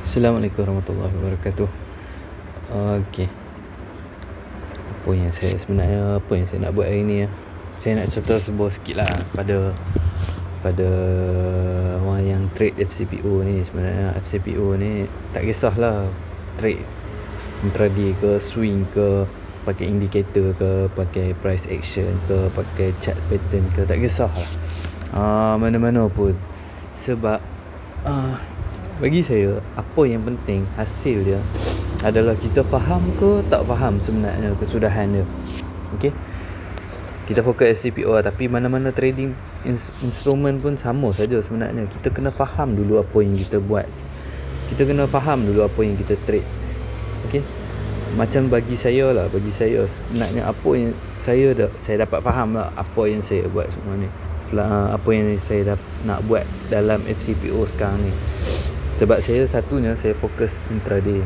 Assalamualaikum warahmatullahi wabarakatuh. Okey. Apa yang saya nak buat hari ni ya? Saya nak cerita sebuah sikit lah pada orang yang trade FCPO ni. Sebenarnya FCPO ni tak kisahlah trade intraday ke, swing ke, pakai indicator ke, pakai price action ke, pakai chart pattern ke, tak kisahlah. Mana-mana pun. Sebab bagi saya, apa yang penting hasil dia adalah kita faham ke tak faham sebenarnya kesudahan dia. Okey. Kita fokus SCPO lah, tapi mana-mana trading instrumen pun sama saja sebenarnya. Kita kena faham dulu apa yang kita buat. Kita kena faham dulu apa yang kita trade. Okey. Macam bagi saya sebenarnya apa yang saya dapat faham lah apa yang saya buat semua ni. Apa yang saya nak buat dalam FCPO sekarang ni. Sebab saya fokus intraday.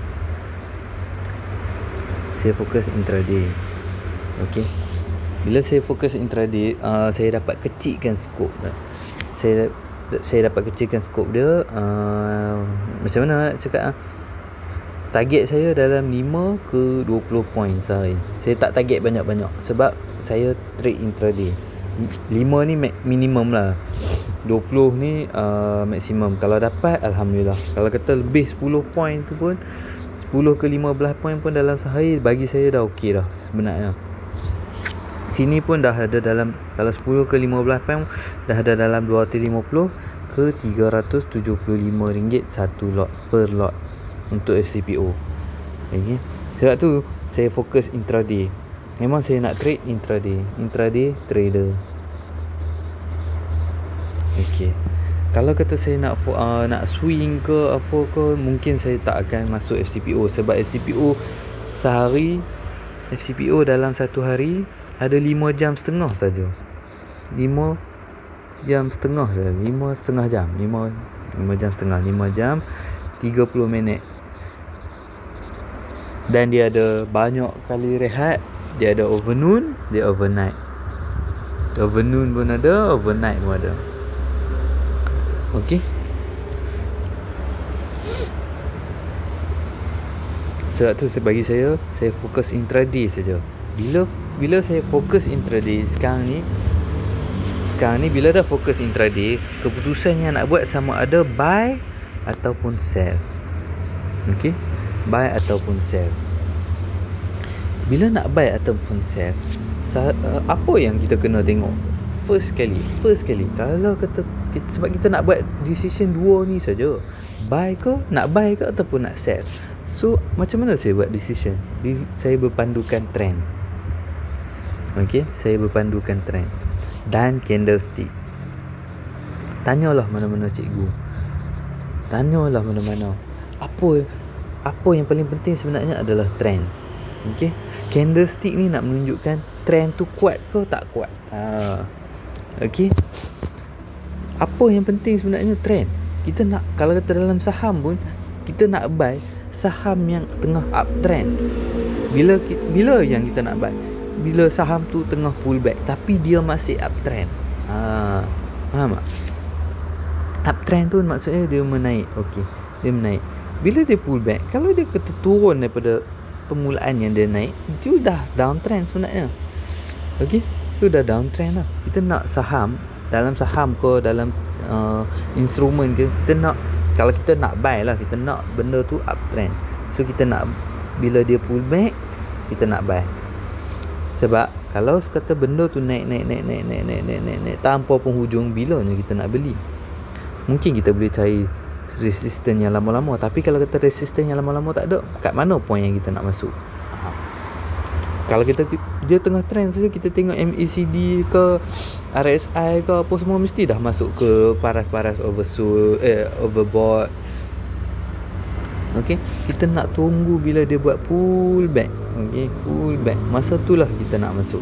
Okey. Bila saya fokus intraday, saya dapat kecilkan skop. Saya dapat kecilkan skop dia. Macam mana nak cakap? Target saya dalam 5 ke 20 poin sehari. Saya tak target banyak-banyak sebab saya trade intraday. 5 ni minimum lah. 20 ni maksimum. Kalau dapat, alhamdulillah. Kalau kata lebih 10 poin tu pun, 10 ke 15 poin pun dalam sehari, bagi saya dah okey dah sebenarnya. Sini pun dah ada dalam, kalau 10 ke 15 poin dah ada dalam 250 ke 375 ringgit satu lot per lot untuk SCPO. Okay. Sebab tu saya fokus intraday. Memang saya nak trade intraday trader. Okey. Kalau kata saya nak swing ke apa ke, mungkin saya tak akan masuk FCPO. Sebab FCPO dalam satu hari ada 5 jam setengah saja. 5 jam setengah saja. 5 jam 30 minit. Dan dia ada banyak kali rehat. Dia ada overnoon, dia overnight. Overnoon pun ada, overnight pun ada. Okey. Sebab tu bagi saya fokus intraday saja. Bila saya fokus intraday sekarang ni bila dah fokus intraday, keputusan yang nak buat sama ada buy ataupun sell. Okey? Buy ataupun sell. Bila nak buy ataupun sell, apa yang kita kena tengok? First kali kalau kata sebab kita nak buat decision dua ni saja, nak buy ke ataupun nak sell. So macam mana saya buat decision? Saya berpandukan trend. Okey, saya berpandukan trend dan candlestick. Tanyalah mana-mana cikgu. Tanyalah mana-mana. Apa yang paling penting sebenarnya adalah trend. Okey, candlestick ni nak menunjukkan trend tu kuat ke tak kuat. Okey. Apa yang penting sebenarnya trend. Kita nak, kalau kata dalam saham pun, kita nak buy saham yang tengah uptrend. Bila yang kita nak buy? Bila saham tu tengah pullback tapi dia masih uptrend. Faham tak? Uptrend tu maksudnya dia menaik. Okey, dia menaik. Bila dia pullback, kalau dia kata turun daripada permulaan yang dia naik, itu dah downtrend sebenarnya. Okey, itu dah downtrend lah. Kita nak dalam saham ke, dalam instrumen ke, kalau kita nak buy lah, kita nak benda tu uptrend. So kita nak, bila dia pullback, kita nak buy. Sebab kalau kata benda tu naik tanpa penghujung, bilanya kita nak beli? Mungkin kita boleh cari resistance yang lama-lama, tapi kalau kata resistance yang lama-lama tak ada, kat mana point yang kita nak masuk? Kalau dia tengah trend saja, kita tengok MACD ke RSI ke apa semua, mesti dah masuk ke paras-paras overbought. Okey, kita nak tunggu bila dia buat pullback. Okey, pullback, masa itulah kita nak masuk.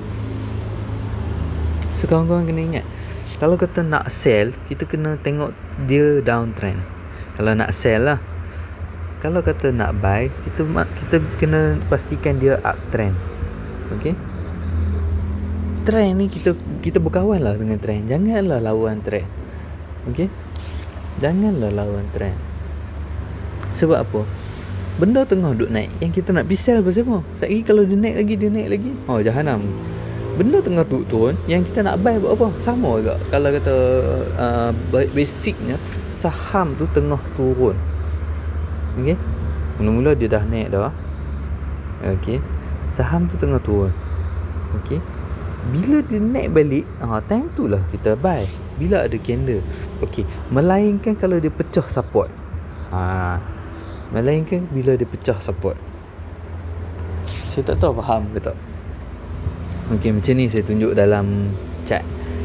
So kawan-kawan kena ingat, kalau kata nak sell, kita kena tengok dia downtrend. Kalau nak sell lah. Kalau kata nak buy, kita kena pastikan dia uptrend. Okey. Trend ni kita berkawan lah dengan trend. Janganlah lawan trend. Okey. Janganlah lawan trend. Sebab apa? Benda tengah duk naik, yang kita nak pisel pasal apa? Sekali kalau dia naik lagi, oh jahanam. Benda tengah turun, yang kita nak buy buat apa? Sama juga. Kalau kata basicnya saham tu tengah turun, okey, mula-mula dia dah naik dah, okey, saham tu tengah turun, okey, bila dia naik balik, time tu lah kita buy bila ada candle, okey. Melainkan kalau dia pecah support, melainkan bila dia pecah support. Saya tak tahu faham ke tak. Okey, macam ni saya tunjuk dalam chat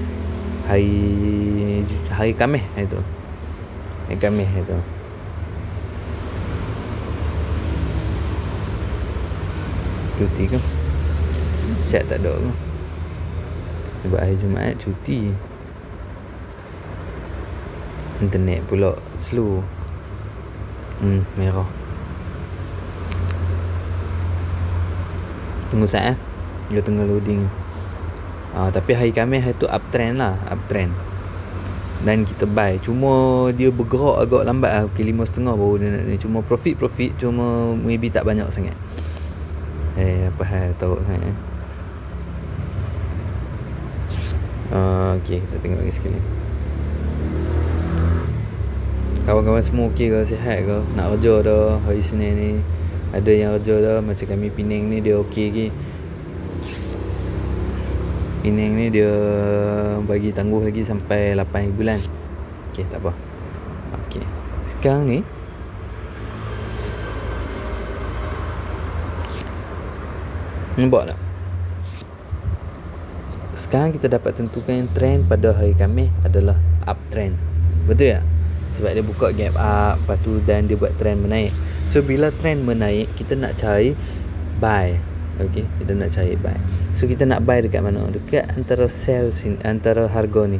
hari Khamis itu. Hari Khamis itu. Cuti ke? Chat tak ada ke? Sebab hari Jumaat cuti. Internet pula slow. Merah. Tunggu saat dia tengah loading. Tapi hari Khamis tu uptrend lah, uptrend. Dan kita buy. Cuma dia bergerak agak lambat lah. Okay, 5.5 baru dia nak ni. Cuma profit. Cuma maybe tak banyak sangat. Apa hal tahu sangat. Okay, kita tengok lagi sekali. Kawan-kawan semua okey ke? Sihat ke? Nak kerja dah hari Senin ni? Ada yang kerja dah. Macam kami Penang ni dia okey ke? Penang ni dia bagi tangguh lagi sampai 8 bulan. Okey, tak apa. Okey. Sekarang ni nampak tak? Sekarang kita dapat tentukan trend pada hari Khamis adalah uptrend. Betul tak? Sebab dia buka gap up, lepas tu dan dia buat trend menaik. So bila trend menaik, kita nak cari buy. Okey, kita nak cari buy. So kita nak buy dekat mana? Dekat antara sell sini, antara harga ni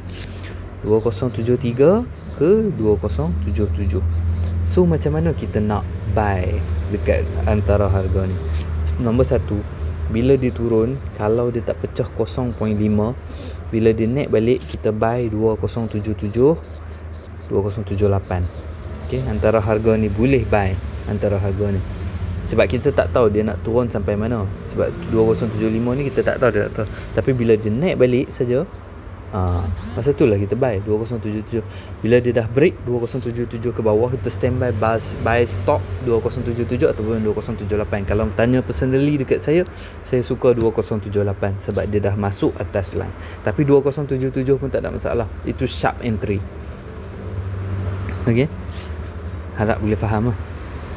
2073 ke 2077. So macam mana kita nak buy dekat antara harga ni? Nombor satu, bila dia turun, kalau dia tak pecah 0.5, bila dia naik balik, kita buy 2077 2078. Okey, antara harga ni boleh buy antara harga ni. Sebab kita tak tahu dia nak turun sampai mana. Sebab 2075 ni kita tak tahu dia nak turun. Tapi bila dia naik balik saja, masa tu lah kita buy 2077. Bila dia dah break 2077 ke bawah, kita standby buy stop 2077 ataupun 2078. Kalau tanya personally dekat saya suka 2078 sebab dia dah masuk atas line. Tapi 2077 pun tak ada masalah. Itu sharp entry. Okey, harap boleh faham lah.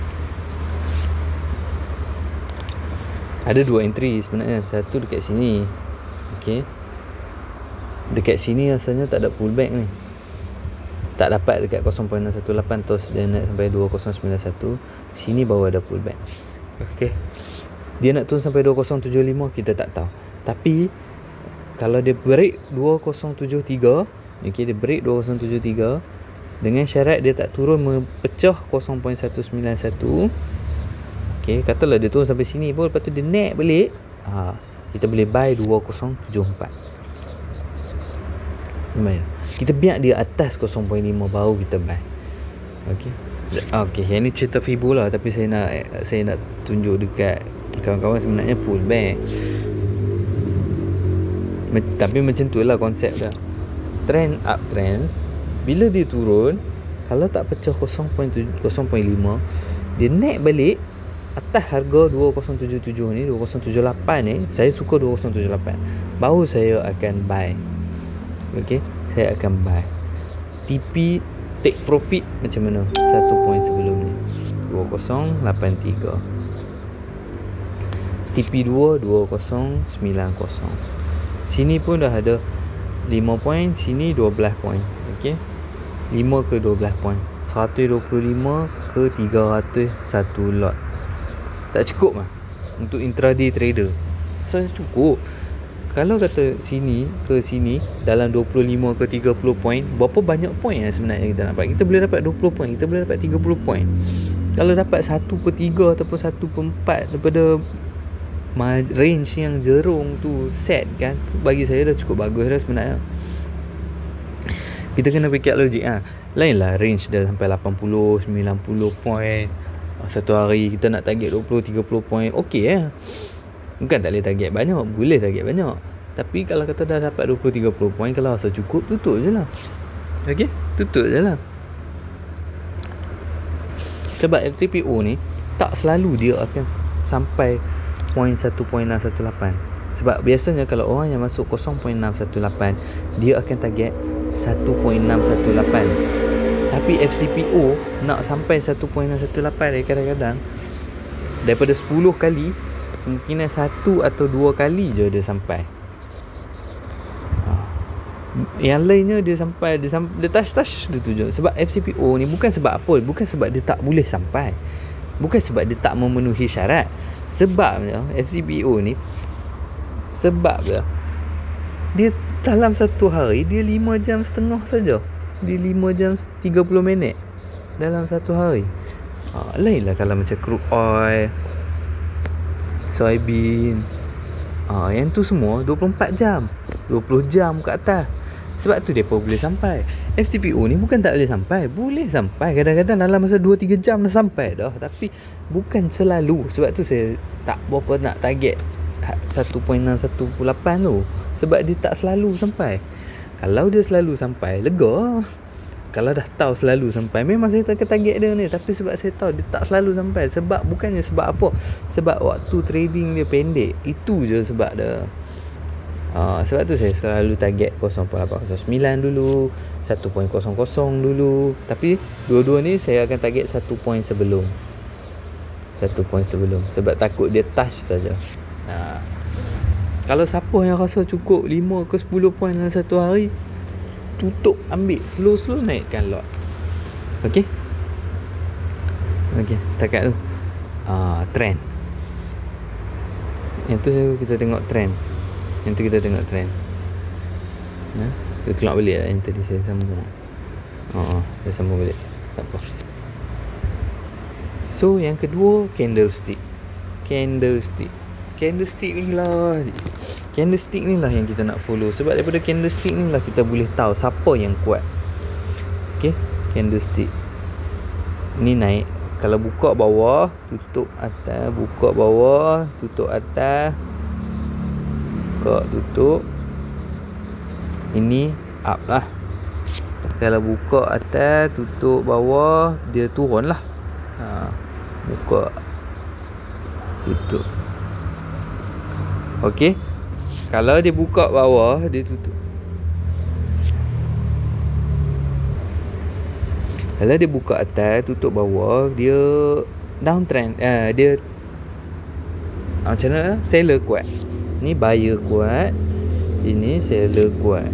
Ada dua entry sebenarnya. Satu dekat sini. Okey, dekat sini rasanya tak ada pullback ni. Tak dapat dekat 0.618, terus dia naik sampai 2091. Sini baru ada pullback. Okey, dia nak turun sampai 2075 kita tak tahu. Tapi kalau dia break 2073, okey, dia break 2073 dengan syarat dia tak turun mempecah 0.191. Okey, katalah dia turun sampai sini pun, lepas tu dia naik balik, kita boleh buy 2074. Lumayan. Kita biar dia atas 0.5 baru kita buy. Okey. Okey, yang ni cerita Fibo lah, tapi saya nak tunjuk dekat kawan-kawan sebenarnya pullback. Tapi macam tu lah konsep dia. Trend uptrend, bila dia turun, kalau tak pecah 0.5, dia naik balik atas harga 2077 ni, 2078 ni. Saya suka 2078, baru saya akan buy. Okey, saya akan buy. TP take profit macam mana? 1 point sebelum ni 2083. TP2 2090. Sini pun dah ada 5 point, sini 12 point. Okey, 5 ke 12 point, 125 ke 300 satu lot. Tak cukup lah untuk intraday trader. Saya cukup. Kalau kata sini ke sini dalam 25 ke 30 point, berapa banyak point yang sebenarnya kita dapat? Kita boleh dapat 20 point, kita boleh dapat 30 point. Kalau dapat 1/3 ataupun 1/4 daripada range yang jerung tu set kan, bagi saya dah cukup bagus dah sebenarnya. Kita kena fikir logik lah. Lain lah range dah sampai 80, 90 point. Satu hari kita nak target 20-30 poin, okey ya. Bukan tak boleh target banyak, boleh target banyak. Tapi kalau kata dah dapat 20-30 poin, kalau rasa cukup, tutup je lah. Okey, tutup je lah. Sebab FCPO ni tak selalu dia akan sampai poin 1.618. Sebab biasanya kalau orang yang masuk 0.618, dia akan target 1.618. Tapi FCPO nak sampai 1.618 kadang-kadang daripada 10 kali, kemungkinan 1 atau 2 kali je dia sampai. Yang lainnya dia sampai, dia touch dia tujuan. Sebab FCPO ni bukan sebab apa, bukan sebab dia tak boleh sampai, bukan sebab dia tak memenuhi syarat. Sebabnya FCPO ni, sebabnya dia dalam satu hari dia 5 jam setengah saja. Dia 5 jam 30 minit dalam satu hari. Lainlah kalau macam crude oil, soybean, yang tu semua 24 jam, 20 jam ke atas. Sebab tu mereka boleh sampai. FCPO ni bukan tak boleh sampai, boleh sampai. Kadang-kadang dalam masa 2-3 jam dah sampai dah. Tapi bukan selalu. Sebab tu saya tak berapa nak target 1.618 tu. Sebab dia tak selalu sampai. Kalau dia selalu sampai, lega. Kalau dah tahu selalu sampai, memang saya tak target dia ni. Tapi sebab saya tahu dia tak selalu sampai. Sebab bukannya sebab apa, sebab waktu trading dia pendek. Itu je sebab dia. Sebab tu saya selalu target 0.809 dulu, 1.00 dulu. Tapi dua-dua ni saya akan target 1 point sebelum. 1 point sebelum. Sebab takut dia touch saja. Kalau siapa yang rasa cukup 5 ke 10 point dalam satu hari, tutup, ambil, slow-slow naikkan lot. Okey, setakat tu trend. Yang tu kita tengok trend. Kita tengok balik lah yang tadi saya sambung. Saya sambung balik, tak apa. So yang kedua, candlestick ni lah. Candlestick ni lah yang kita nak follow. Sebab daripada candlestick ni lah kita boleh tahu siapa yang kuat. Okay, candlestick ni naik. Kalau buka bawah, tutup atas. Buka bawah, tutup atas. Buka, tutup. Ini up lah. Kalau buka atas, tutup bawah, dia turun lah. Buka, tutup. Okey. Kalau dia buka bawah, dia tutup. Kalau dia buka atas, tutup bawah, dia downtrend. Dia macam mana? Seller kuat. Ni buyer kuat. Ini seller kuat.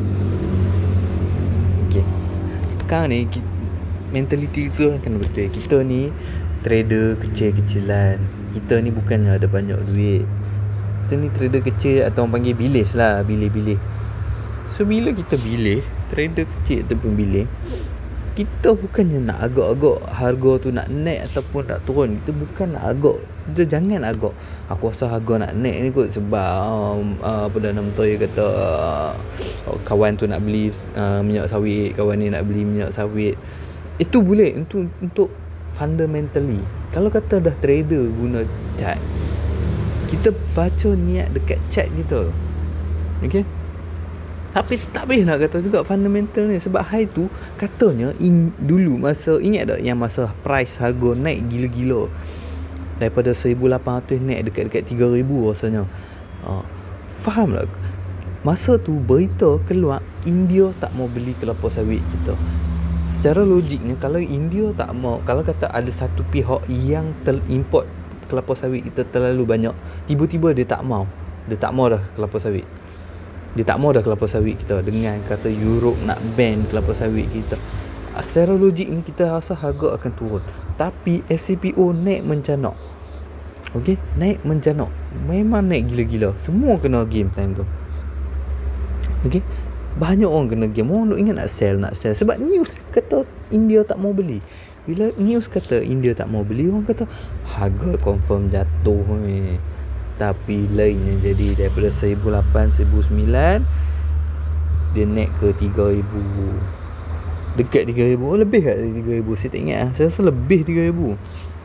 Okey. Sekarang ni mentaliti kita kena betul. Kita ni trader kecil-kecilan. Kita ni bukannya ada banyak duit. Kita ni trader kecil atau orang panggil bilis lah, bilih-bilih. So bila kita bilih, trader kecil ataupun bilih, kita bukannya nak agak-agak harga tu nak naik ataupun nak turun. Kita bukan nak agak. Kita jangan agak. Aku rasa harga nak naik ni kot sebab Perdana Menteri kata kawan tu nak beli minyak sawit, kawan ni nak beli minyak sawit. Itu boleh untuk fundamentally. Kalau kata dah trader guna chart, kita baca niat dekat chart kita. Okay. Tapi tak boleh nak kata juga fundamental ni. Sebab high tu katanya dulu masa, ingat tak yang masa price harga naik gila-gila, daripada 1,800 naik dekat-dekat 3,000 rasanya. Faham tak? Masa tu berita keluar India tak mau beli kelapa sawit kita. Secara logiknya, kalau India tak mau, kalau kata ada satu pihak yang import kelapa sawit kita terlalu banyak, tiba-tiba dia tak mau dah kelapa sawit. Dia tak mau dah kelapa sawit kita dengan kata Europe nak ban kelapa sawit kita. Secara logik ni kita rasa harga akan turun. Tapi SCPO naik mencanak. Okey, naik mencanak. Memang naik gila-gila. Semua kena game time tu. Okey. Banyak orang kena game. Orang nak ingat nak sell. Sebab news kata India tak mau beli. Bila news kata India tak mau beli, orang kata harga confirm jatuh ni. Tapi lainnya jadi daripada 1,800, 1,900 dia naik ke 3,000. Dekat 3,000, lebih kat 3,000. Saya tak ingat lah. Saya rasa lebih 3,000.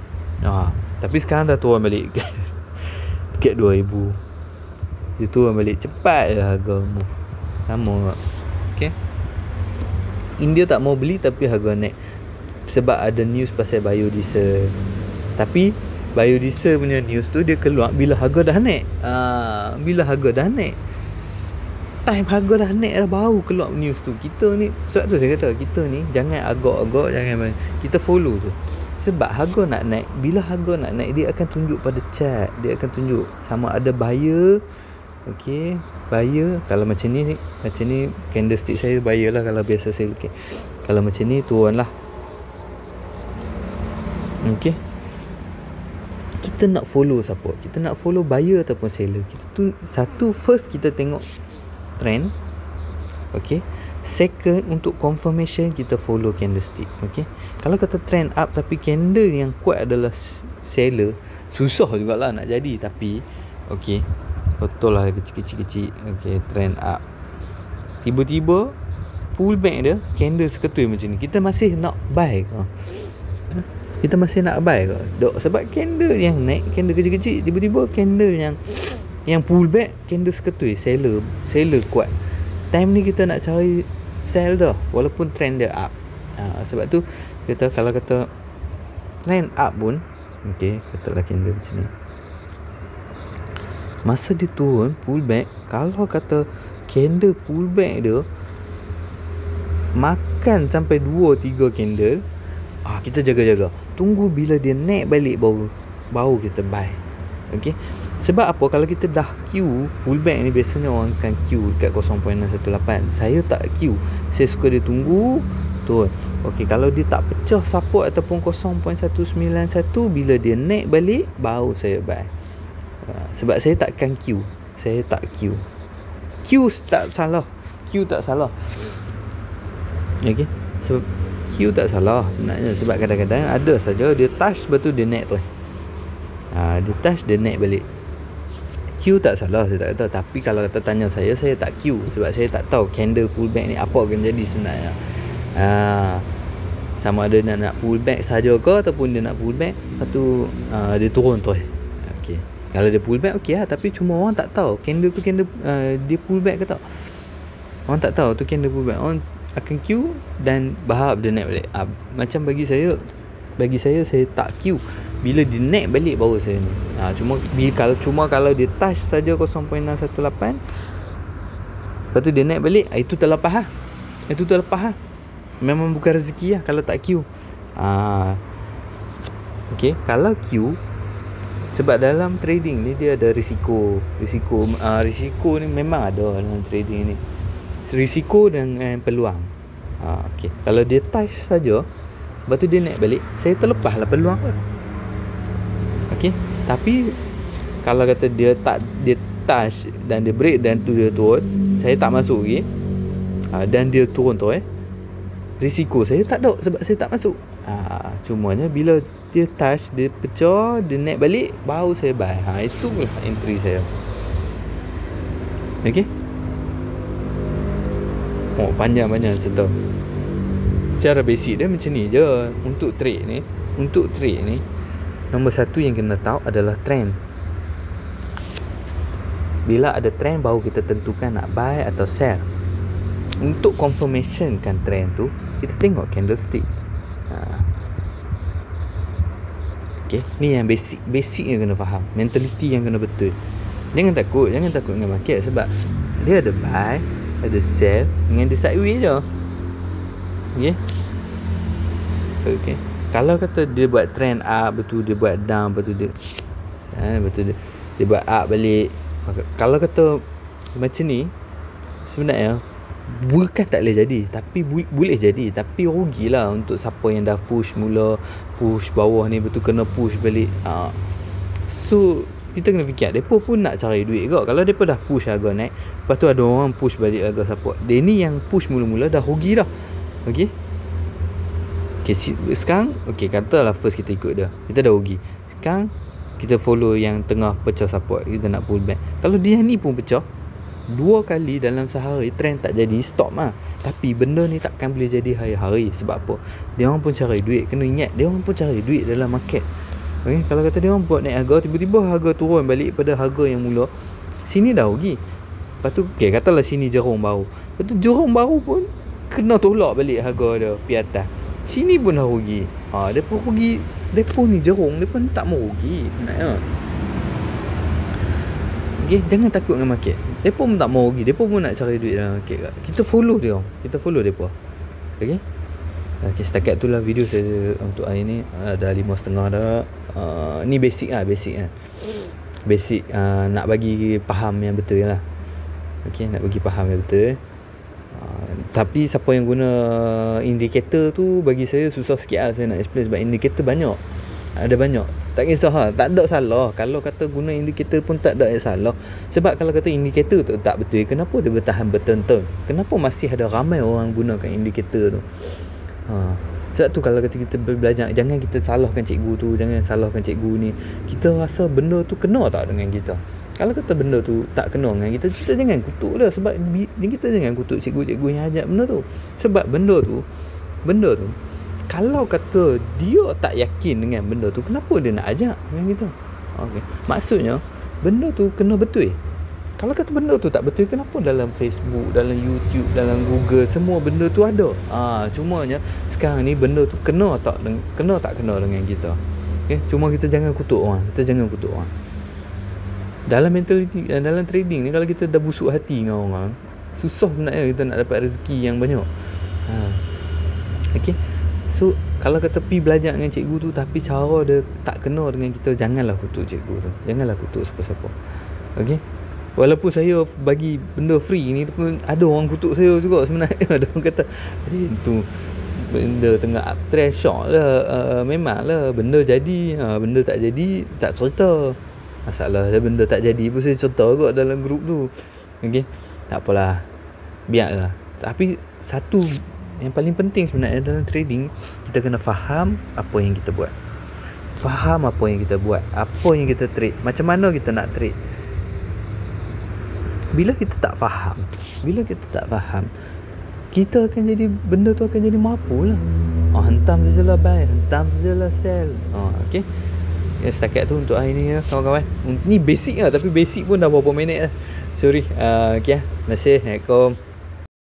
Tapi sekarang dah turun balik dekat 2000. Dia turun balik cepat je harga move. Sama. Okay. India tak mau beli tapi harga naik sebab ada news pasal biodiesel. Tapi biodiesel punya news tu dia keluar bila harga dah naik. Bila harga dah naik, time harga dah naik dah baru keluar news tu. Kita ni, sebab tu saya kata kita ni jangan agak-agak, jangan kita follow tu. Sebab harga nak naik, bila harga nak naik dia akan tunjuk pada chart, dia akan tunjuk sama ada buyer. Okey, buyer kalau macam ni candlestick saya buyer lah kalau biasa saya. Okey, kalau macam ni turun lah. Okey, kita nak follow siapa? Kita nak follow buyer ataupun seller? Kita tu satu, first kita tengok trend. Okey, second untuk confirmation kita follow candlestick. Okey, kalau kata trend up tapi candle yang kuat adalah seller, susah jugalah nak jadi. Tapi okey, betul lah kecil-kecil. Okey, trend up tiba-tiba pull back dia candle seketui macam ni, kita masih nak buy ke? Kita masih nak buy ke? Dok, sebab candle yang naik, candle kecil-kecil, tiba-tiba candle yang pull back, candle seketui, seller kuat. Time ni kita nak cari sell dah walaupun trend dia up. Sebab tu kita kalau kata trend up pun, okey, katalah candle macam ni, masa dia turun pull back, kalau kata candle pull back dia makan sampai 2-3 candle, kita jaga-jaga, tunggu bila dia naik balik baru kita buy. Okey, sebab apa? Kalau kita dah queue pullback ni, biasanya orang akan queue dekat 0.618. Saya tak queue, saya suka dia tunggu turun. Okey, kalau dia tak pecah support ataupun 0.191, bila dia naik balik baru saya buy. Sebab saya takkan queue. Saya tak queue. Queue tak salah. Okey, sebab queue tak salah sebenarnya. Sebab kadang-kadang ada saja dia touch, lepas tu dia naik tu. Dia touch, dia naik balik. Queue tak salah, saya tak kata. Tapi kalau kata tanya saya tak queue. Sebab saya tak tahu candle pullback ni apa akan jadi sebenarnya. Sama ada nak pullback saja ke ataupun dia nak pullback, lepas tu dia turun tu. Okey, kalau dia pullback okey lah. Tapi cuma orang tak tahu candle tu dia pullback ke tak. Orang tak tahu tu candle pullback. Orang akan queue dan berharap dia naik balik. Macam bagi saya saya tak queue. Bila dia naik balik baru saya ni. Cuma kalau dia touch saja 0.618, lepas tu dia naik balik, itu terlepas lah. Memang bukan rezeki lah kalau tak queue. Okey, kalau queue, sebab dalam trading ni dia ada risiko ni memang ada dalam trading ni. Risiko dengan peluang. Okey, kalau dia touch saja, lepas tu dia naik balik, saya terlepas lah peluang lah. Okey, tapi kalau kata dia touch dan dia break dan tu dia turun, saya tak masuk lagi. Dan dia turun tu risiko saya tak ada sebab saya tak masuk. Cumanya bila dia touch, dia pecah, dia naik balik, baru saya buy. Itulah entry saya. Okey, panjang-panjang cerita. Cara basic dia macam ni je. Untuk trade ni, nombor satu yang kena tahu adalah trend. Bila ada trend baru kita tentukan nak buy atau sell. Untuk confirmation kan trend tu, kita tengok candlestick. Okay, ni yang basic yang kena faham. Mentality yang kena betul. Jangan takut dengan market. Sebab dia ada buy, ada sell dengan dia sideways je. Okay. Kalau kata dia buat trend up, betul dia buat down, betul dia buat up balik. Kalau kata macam ni, sebenarnya bukan tak boleh jadi, tapi boleh jadi, tapi rugilah untuk siapa yang dah push bawah ni, betul kena push balik. So kita kena fikir, mereka pun nak cari duit ke. Kalau mereka dah push harga naik, lepas tu ada orang push balik harga support, dia ni yang push mula-mula dah rugi dah. Okay, sekarang katalah first kita ikut dia, kita dah rugi. Sekarang kita follow yang tengah pecah support, kita nak pull back. Kalau dia ni pun pecah 2 kali dalam sehari, trend tak jadi, stop lah. Tapi benda ni takkan boleh jadi hari-hari. Sebab apa? Dia orang pun cari duit. Kena ingat, dia orang pun cari duit dalam market. Okay, kalau kata dia orang buat naik harga, tiba-tiba harga turun balik pada harga yang mula, sini dah rugi. Lepas tu katalah sini Jurong Bahru, lepas tu Jurong Bahru pun kena tolak balik harga dia pergi atas, sini pun dah rugi. Depa rugi, depa ni Jurong, depa tak mau rugi sebenarnya. Okay, jangan takut dengan market. Depa pun tak mau rugi, depa pun nak cari duit dalam market. Kita follow dia, kita follow depa. Okay, setakat tu lah video saya untuk hari ni. Dah 5.30 dah. Ni basic lah. Basic nak bagi faham yang betul lah. Okay, nak bagi faham yang betul. Tapi siapa yang guna indikator tu, bagi saya susah sikit lah saya nak explain, sebab indikator banyak. Ada banyak. Tak kisah tak ada salah. Kalau kata guna indikator pun tak ada salah. Sebab kalau kata indikator tu tak betul, kenapa dia bertahan bertahun-tahun? Kenapa masih ada ramai orang gunakan indikator tu? Sebab tu kalau kata kita belajar, jangan kita salahkan cikgu tu, jangan salahkan cikgu ni. Kita rasa benda tu kena tak dengan kita. Kalau kata benda tu tak kena dengan kita, kita jangan kutuk lah. Sebab kita jangan kutuk cikgu-cikgu yang ajar benda tu. Sebab benda tu kalau kata dia tak yakin dengan benda tu, kenapa dia nak ajar dengan kita? Okay. Maksudnya benda tu kena betul. Kalau kata benda tu tak betul, kenapa dalam Facebook, dalam YouTube, dalam Google, semua benda tu ada? Cumanya sekarang ni benda tu kena tak kena dengan kita. Okay? Cuma kita jangan kutuk orang. Dalam mentality, dalam trading ni, kalau kita dah busuk hati dengan orang, susah sebenarnya kita nak dapat rezeki yang banyak. Okay. So kalau kata pergi belajar dengan cikgu tu tapi cara dia tak kena dengan kita, janganlah kutuk cikgu tu. Janganlah kutuk siapa-siapa. Okay. Walaupun saya bagi benda free ni pun ada orang kutuk saya juga sebenarnya. Ada orang kata tu benda tengah uptrend, shock lah. Memanglah benda jadi, benda tak jadi tak cerita. Masalah dia benda tak jadi pun saya cerita kot dalam grup tu. Okay, tak apalah, biarlah. Tapi satu yang paling penting sebenarnya dalam trading, kita kena faham apa yang kita buat. Faham apa yang kita buat, apa yang kita trade, macam mana kita nak trade. Bila kita tak faham, kita akan jadi, benda tu akan jadi mampu lah. Hentam sajalah buy, hentam sajalah sell. Okay. Ya, setakat tu untuk hari ni ya, kawan-kawan. Ni basic lah, tapi basic pun dah berapa minit lah. Sorry. Okay lah. Terima kasih. Assalamualaikum.